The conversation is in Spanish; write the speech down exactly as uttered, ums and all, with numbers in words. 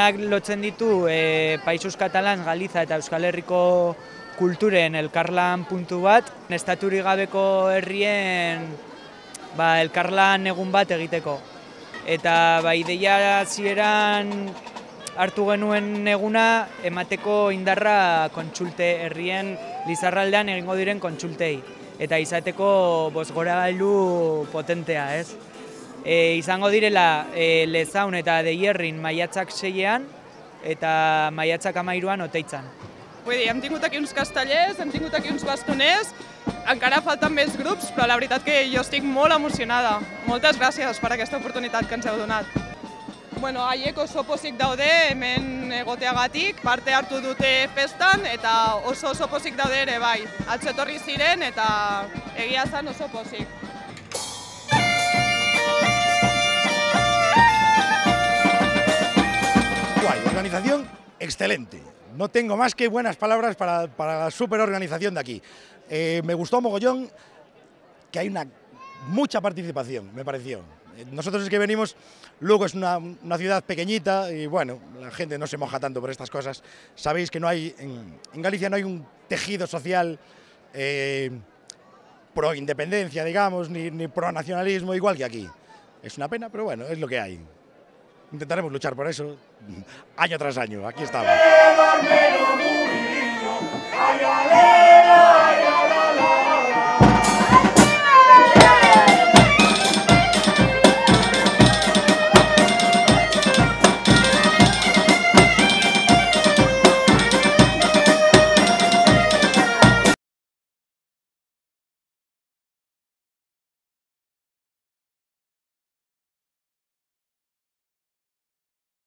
denak lotzen ditu e, Països Catalans, Galiza eta Euskal Herriko kulturen elkarlan puntu bat, estaturik gabeko herrien ba, elkarlan egun bat egiteko. Eta ba, ideia hasieran hartu genuen eguna emateko indarra kontsulte herrien Lizarraldean egingo diren kontsultei. Eta izateko bozgorailu potentea, ez? E, izango direla e, Lezaun eta Deierrin maiatzak seiean eta maiatzak amairuan Oteitzan. Vull dir, hem tingut aquí uns castellers, hem tingut aquí uns bastoners, encara falten més grups, però la veritat que jo estic molt emocionada. Moltes gràcies per aquesta oportunitat que ens heu donat. Bueno, haiek oso pozik daude hemen egoteagatik, parte hartu dute festan eta oso oso pozik daude ere bai. Atzo etorri ziren eta egia zen oso pozik. Guay, organización excelente. No tengo más que buenas palabras para, para la super organización de aquí. Eh, me gustó mogollón que hay una mucha participación, me pareció. Nosotros es que venimos, luego es una, una ciudad pequeñita y bueno, la gente no se moja tanto por estas cosas. Sabéis que no hay, en, en Galicia no hay un tejido social eh, pro independencia, digamos, ni, ni pro nacionalismo, igual que aquí. Es una pena, pero bueno, es lo que hay. Intentaremos luchar por eso año tras año. Aquí estamos.